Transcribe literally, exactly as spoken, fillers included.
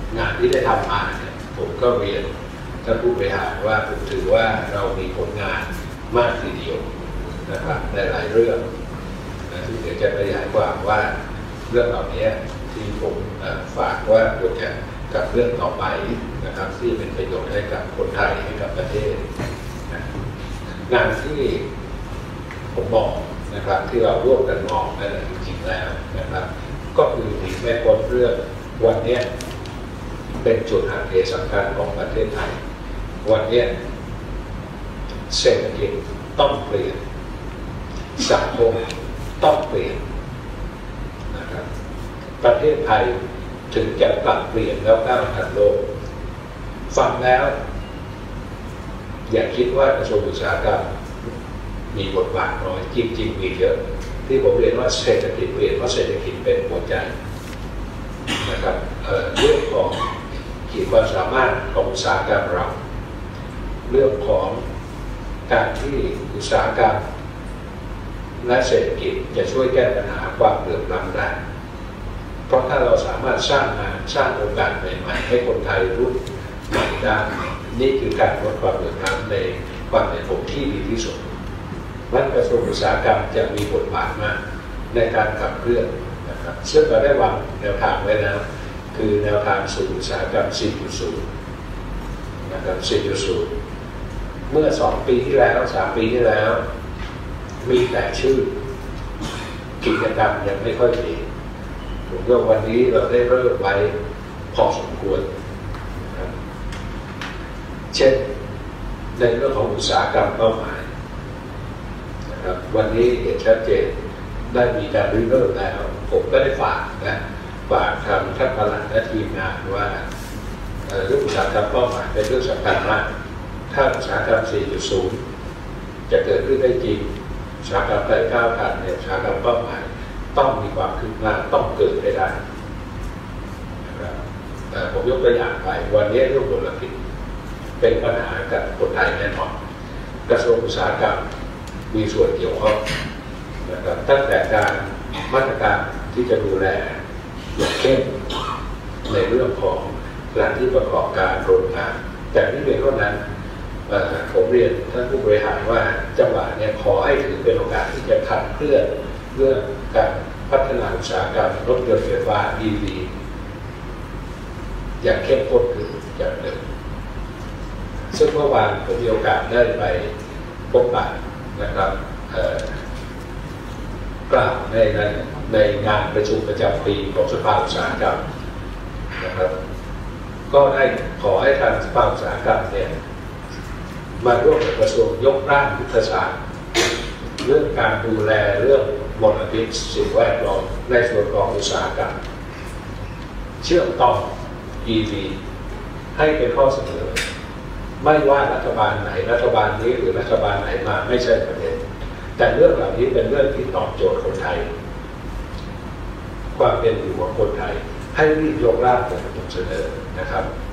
งานที่ได้ทำมาเนี่ยผมก็เรียนท่านผู้บริหารว่าผมถือว่าเรามีผลงานมากทีเดียวนะครับในหลายเรื่องนะที่เดี๋ยวจะขยายความว่าเรื่องเหล่านี้ที่ผมฝากว่าควรจะกับเรื่องต่อไปนะครับที่เป็นประโยชน์ให้กับคนไทยให้กับประเทศนะงานที่ผมบอกนะครับที่เราร่วมกันมองนั่นจริงๆแล้วนะครับก็คือหนีไม่พ้นเรื่องวันนี้เป็นจุดหักเหสำคัญของประเทศไทยวันนี้เศรษฐกิจต้องเปลี่ยนสังคมต้องเปลี่ยนนะครับประเทศไทยถึงจะปรับเปลี่ยนแล้วก้าวทันโลกฟังแล้วอย่าคิดว่ากระทรวงอุตสาหกรรมมีบทบาทน้อยจริงๆมีเยอะที่ผมเรียนว่าเศรษฐกิจเปลี่ยนเพราะเศรษฐกิจเป็นหัวใจนะครับ เอ่อ เรื่องของขีดความสามารถของอุตสาหกรรมเราเรื่องของการที่อุตสาหกรรมและเศรษฐกิจจะช่วยแก้ปัญหาความเหลื่อมล้ำได้เพราะถ้าเราสามารถสร้างงานสร้างโอกาสใหม่ๆให้คนไทยรุ่นใหม่ได้นี่คือการลดความเหลื่อมล้ำในความเป็นผมที่ดีที่สุดรัฐกระทรวงอุตสาหกรรมจะมีบทบาทมากในการขับเคลื่อนนะครับซึ่งเราได้วางแนวทางไว้แล้วคือแนวทางสู่อุตสาหกรรม สี่จุดศูนย์ นะครับ สี่จุดศูนย์ เมื่อสองปีที่แล้วสามปีที่แล้วมีแต่ชื่อกิจกรรมยังไม่ค่อยมีผมว่าวันนี้เราได้เริ่มไว้พอสมควรนะครับเช่นในเรื่องของอุตสาหกรรมเป้าหมายนะครับวันนี้เห็นชัดเจนได้มีการริเริ่มแล้วผมก็ได้ฝากนะฝากทางท่านประหลัดและทีมงานว่าเรื่องอุตสาหกรรมเป้าหมายเป็นเรื่องสำคัญมากถ้าอุตสาหกรรม สี่จุดศูนย์ จะเกิดขึ้นได้จริงอุตสาหกรรมไร้ก้าวทันเนี่ยอุตสาหกรรมเป้าหมายต้องมีความคืบหน้าต้องเกิดให้ได้นะครับผมยกตัวอย่างไปวันนี้เรื่องมลพิษเป็นปัญหากับคนไทยแน่นอนกระทรวงอุตสาหกรรมมีส่วนเกี่ยวข้องนะครับตั้งแต่การมาตรการที่จะดูแลอย่างเข้มในเรื่องของสถานที่ประกอบการโรงงานแต่ที่เป็นเท่านั้นผมเรียนท่านผู้บริหารว่าจังหวะนี้ขอให้ถือเป็นโอกาสที่จะขับเคลื่อนเรื่องการพัฒนาอุตสาหกรรมรถยนต์ไฟฟ้า อี วี อย่างเข้มข้นขึ้นจากเดิมซึ่งเมื่อวานผมมีโอกาสได้ไปพบปะนะครับกล่าวในในในงานประชุมประจำปีของสภาอุตสาหกรรมนะครับก็ได้ขอให้ทางสภาอุตสาหกรรมเนี่ยมาร่วมกับกระทรวงยกร่างยุทธศาสตร์เรื่องการดูแลเรื่องมลพิษสิ่งแวดล้อมในส่วนของอุตสาหกรรมเชื่อมต่อ อี วี ให้เป็นข้อเสนอไม่ว่ารัฐบาลไหนรัฐบาลนี้หรือรัฐบาลไหนมาไม่ใช่ประเด็นแต่เรื่องเหล่านี้เป็นเรื่องที่ตอบโจทย์คนไทยความเป็นอยู่ของคนไทยให้รีบยกร่างเป็นเสนอนะครับ